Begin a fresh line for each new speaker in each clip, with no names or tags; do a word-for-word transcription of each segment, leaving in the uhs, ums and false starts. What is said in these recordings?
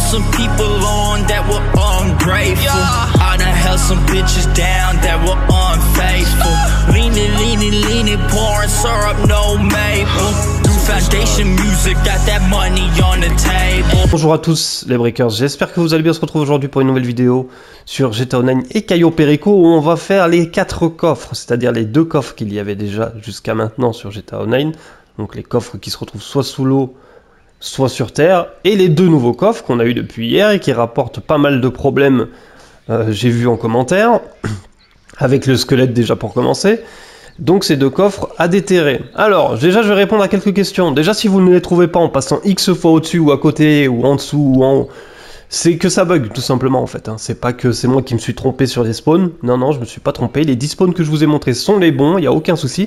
some people on that were ungrateful. I done held some bitches down that were unfaithful. Leaning, leaning, leaning, pouring syrup, no maple. Do foundation music, got that money on the table.
Bonjour à tous les breakers, j'espère que vous allez bien. On se retrouve aujourd'hui pour une nouvelle vidéo sur G T A Online et Cayo Perico où on va faire les quatre coffres, c'est-à-dire les deux coffres qu'il y avait déjà jusqu'à maintenant sur G T A Online. Donc les coffres qui se retrouvent soit sous l'eau, soit sur terre, et les deux nouveaux coffres qu'on a eu depuis hier et qui rapportent pas mal de problèmes, euh, j'ai vu en commentaire, avec le squelette déjà pour commencer. Donc ces deux coffres à déterrer. Alors déjà je vais répondre à quelques questions. Déjà, si vous ne les trouvez pas en passant X fois au-dessus ou à côté ou en dessous ou en haut, c'est que ça bug tout simplement en fait, hein. C'est pas que c'est moi qui me suis trompé sur les spawns. Non non, je me suis pas trompé. Les dix spawns que je vous ai montrés sont les bons, il n'y a aucun souci.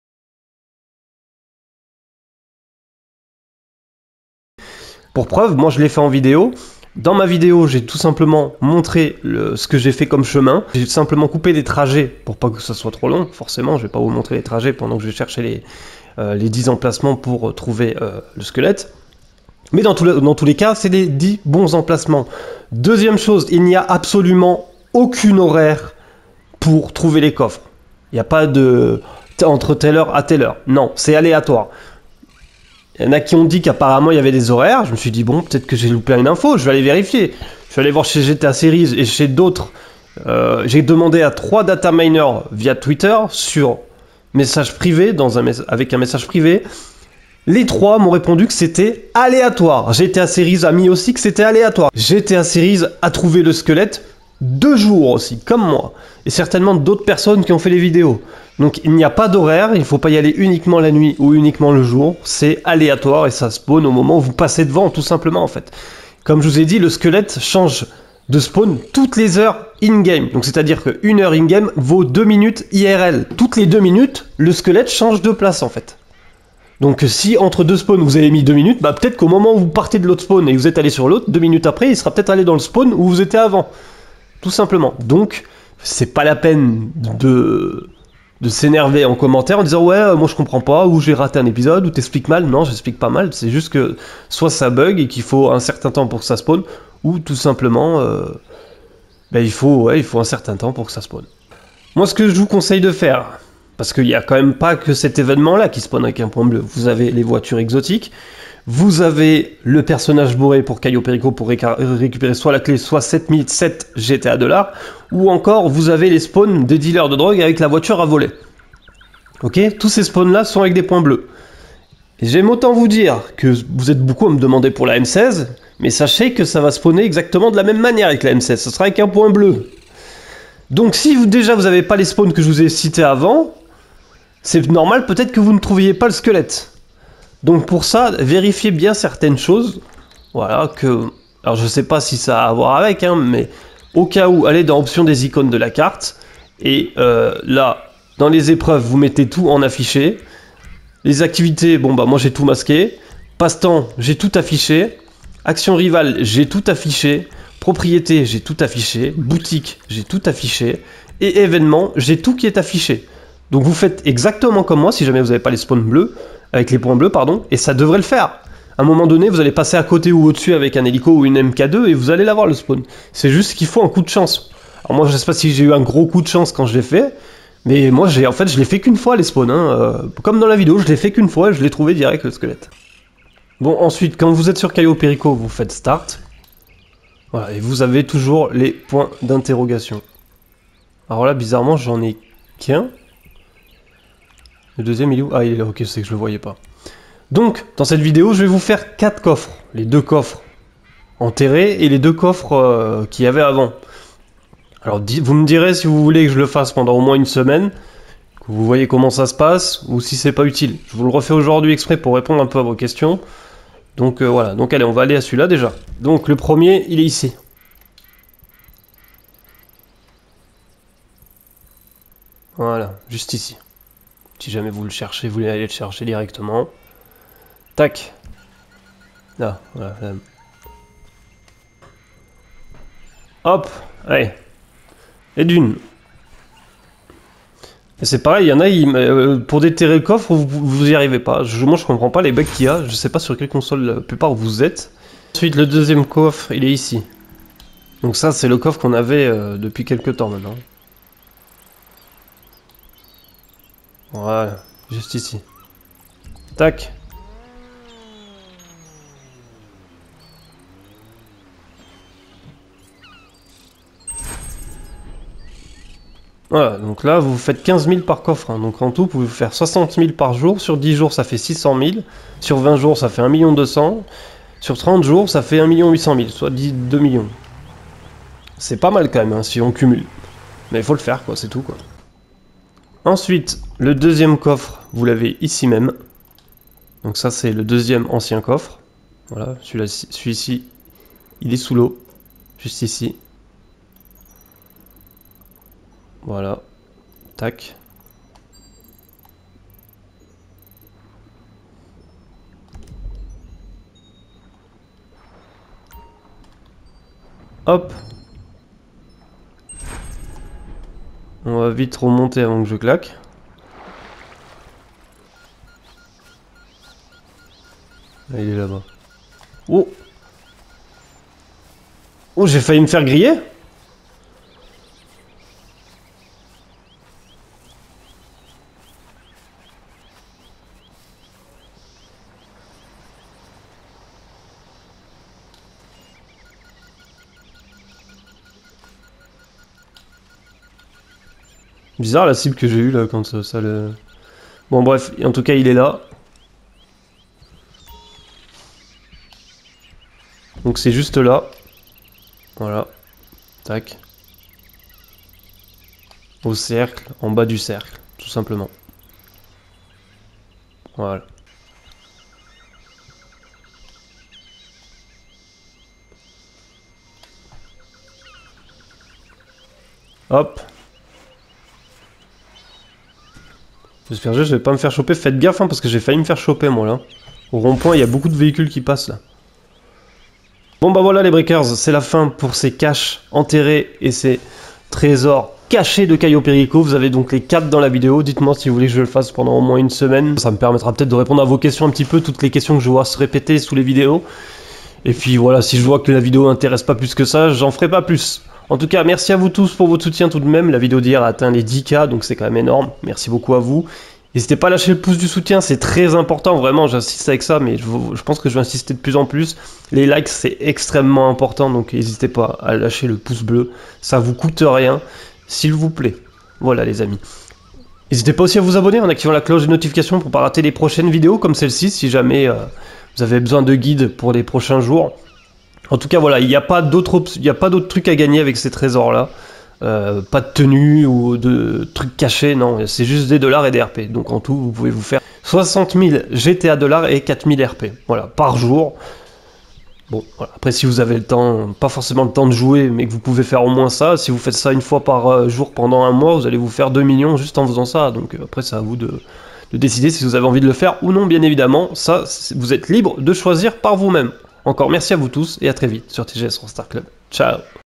Pour preuve, moi je l'ai fait en vidéo. Dans ma vidéo, j'ai tout simplement montré le, ce que j'ai fait comme chemin. J'ai simplement coupé des trajets pour pas que ça soit trop long. Forcément, je vais pas vous montrer les trajets pendant que je vais chercher les, euh, les dix emplacements pour trouver euh, le squelette. Mais dans, tout le, dans tous les cas, c'est les dix bons emplacements. Deuxième chose, il n'y a absolument aucune horaire pour trouver les coffres. Il n'y a pas de entre telle heure à telle heure. Non, c'est aléatoire. Il y en a qui ont dit qu'apparemment il y avait des horaires. Je me suis dit, bon, peut-être que j'ai loupé une info, je vais aller vérifier. Je vais aller voir chez G T A Series et chez d'autres. Euh, j'ai demandé à trois data miners via Twitter sur message privé, dans un mes avec un message privé. Les trois m'ont répondu que c'était aléatoire. G T A Series a mis aussi que c'était aléatoire. G T A Series a trouvé le squelette deux jours aussi, comme moi. Et certainement d'autres personnes qui ont fait les vidéos. Donc il n'y a pas d'horaire, il ne faut pas y aller uniquement la nuit ou uniquement le jour. C'est aléatoire et ça spawn au moment où vous passez devant, tout simplement en fait. Comme je vous ai dit, le squelette change de spawn toutes les heures in-game. Donc c'est-à-dire qu'une heure in-game vaut deux minutes I R L. Toutes les deux minutes, le squelette change de place en fait. Donc si entre deux spawns vous avez mis deux minutes, bah peut-être qu'au moment où vous partez de l'autre spawn et vous êtes allé sur l'autre, deux minutes après, il sera peut-être allé dans le spawn où vous étiez avant. Tout simplement. Donc c'est pas la peine de... de s'énerver en commentaire en disant ouais euh, moi je comprends pas, ou j'ai raté un épisode, ou t'expliques mal. Non, j'explique pas mal, c'est juste que soit ça bug et qu'il faut un certain temps pour que ça spawn, ou tout simplement euh, ben, il, faut, ouais, il faut un certain temps pour que ça spawn. Moi ce que je vous conseille de faire, parce qu'il n'y a quand même pas que cet événement là qui spawn avec un point bleu, vous avez les voitures exotiques, vous avez le personnage bourré pour Cayo Perico pour ré récupérer soit la clé, soit sept mille sept G T A dollars, ou encore vous avez les spawns des dealers de drogue avec la voiture à voler. Ok, tous ces spawns là sont avec des points bleus. J'aime autant vous dire que vous êtes beaucoup à me demander pour la M seize, mais sachez que ça va spawner exactement de la même manière avec la M seize, ce sera avec un point bleu. Donc si vous, déjà vous n'avez pas les spawns que je vous ai cités avant, c'est normal peut-être que vous ne trouviez pas le squelette. Donc pour ça, vérifiez bien certaines choses. Voilà, que... Alors je sais pas si ça a à voir avec, hein, mais au cas où, allez dans option des icônes de la carte. Et euh, là, dans les épreuves, vous mettez tout en affiché. Les activités, bon bah moi j'ai tout masqué. Passe-temps, j'ai tout affiché. Action rivale, j'ai tout affiché. Propriété, j'ai tout affiché. Boutique, j'ai tout affiché. Et événement, j'ai tout qui est affiché. Donc vous faites exactement comme moi si jamais vous n'avez pas les spawns bleus. Avec les points bleus, pardon, et ça devrait le faire. À un moment donné, vous allez passer à côté ou au-dessus avec un hélico ou une M K deux et vous allez l'avoir le spawn. C'est juste qu'il faut un coup de chance. Alors moi, je sais pas si j'ai eu un gros coup de chance quand je l'ai fait, mais moi, j'ai en fait, je l'ai fait qu'une fois les spawns. Hein. Euh, comme dans la vidéo, je l'ai fait qu'une fois et je l'ai trouvé direct le squelette. Bon, ensuite, quand vous êtes sur Cayo Perico, vous faites Start. Voilà, et vous avez toujours les points d'interrogation. Alors là, bizarrement, j'en ai qu'un. Le deuxième, il est où? Ah, il est là, ok, c'est que je le voyais pas. Donc, dans cette vidéo, je vais vous faire quatre coffres. Les deux coffres enterrés et les deux coffres euh, qu'il y avait avant. Alors, vous me direz si vous voulez que je le fasse pendant au moins une semaine, que vous voyez comment ça se passe, ou si c'est pas utile. Je vous le refais aujourd'hui exprès pour répondre un peu à vos questions. Donc, euh, voilà. Donc, allez, on va aller à celui-là déjà. Donc, le premier, il est ici. Voilà, juste ici. Si jamais vous le cherchez, vous voulez aller le chercher directement. Tac. Là, voilà. Là. Hop, allez. Et d'une. Et c'est pareil, il y en a, il, euh, pour déterrer le coffre, vous, vous y arrivez pas. Je, moi, je comprends pas les bugs qu'il y a. Je sais pas sur quelle console la plupart vous êtes. Ensuite, le deuxième coffre, il est ici. Donc ça, c'est le coffre qu'on avait euh, depuis quelques temps maintenant. Voilà, juste ici. Tac. Voilà, donc là, vous faites quinze mille par coffre. Hein. Donc en tout, vous pouvez faire soixante mille par jour. Sur dix jours, ça fait six cent mille. Sur vingt jours, ça fait un million deux cent mille. Sur trente jours, ça fait un million huit cent mille, soit deux millions. C'est pas mal quand même, hein, si on cumule. Mais il faut le faire, quoi, c'est tout, quoi. Ensuite, le deuxième coffre, vous l'avez ici même. Donc ça, c'est le deuxième ancien coffre. Voilà, celui-là, celui-ci, il est sous l'eau. Juste ici. Voilà. Tac. Hop. On va vite remonter avant que je claque. Ah, il est là-bas. Oh. Oh, j'ai failli me faire griller. Bizarre la cible que j'ai eue là quand ça, ça le... Bon bref, en tout cas il est là. Donc c'est juste là. Voilà. Tac. Au cercle, en bas du cercle, tout simplement. Voilà. Hop. J'espère que je vais pas me faire choper. Faites gaffe hein, parce que j'ai failli me faire choper moi là. Au rond-point, il y a beaucoup de véhicules qui passent là. Bon bah voilà les breakers, c'est la fin pour ces caches enterrés et ces trésors cachés de Cayo Perico. Vous avez donc les quatre dans la vidéo. Dites-moi si vous voulez que je le fasse pendant au moins une semaine. Ça me permettra peut-être de répondre à vos questions un petit peu, toutes les questions que je vois se répéter sous les vidéos. Et puis voilà, si je vois que la vidéo n'intéresse pas plus que ça, j'en ferai pas plus. En tout cas, merci à vous tous pour votre soutien tout de même. La vidéo d'hier a atteint les dix K, donc c'est quand même énorme. Merci beaucoup à vous. N'hésitez pas à lâcher le pouce du soutien, c'est très important, vraiment, j'insiste avec ça, mais je, je pense que je vais insister de plus en plus. Les likes, c'est extrêmement important, donc n'hésitez pas à lâcher le pouce bleu. Ça vous coûte rien, s'il vous plaît. Voilà les amis. N'hésitez pas aussi à vous abonner en activant la cloche de notification pour ne pas rater les prochaines vidéos comme celle-ci, si jamais euh, vous avez besoin de guides pour les prochains jours. En tout cas, voilà, il n'y a pas d'autres trucs à gagner avec ces trésors-là. Euh, pas de tenue ou de trucs cachés, non, c'est juste des dollars et des R P. Donc en tout, vous pouvez vous faire soixante mille G T A dollars et quatre mille R P. Voilà, par jour. Bon, voilà. Après, si vous avez le temps, pas forcément le temps de jouer, mais que vous pouvez faire au moins ça, si vous faites ça une fois par jour pendant un mois, vous allez vous faire deux millions juste en faisant ça. Donc après, c'est à vous de, de décider si vous avez envie de le faire ou non, bien évidemment. Ça, vous êtes libre de choisir par vous-même. Encore merci à vous tous et à très vite sur T G S Rockstar Club. Ciao!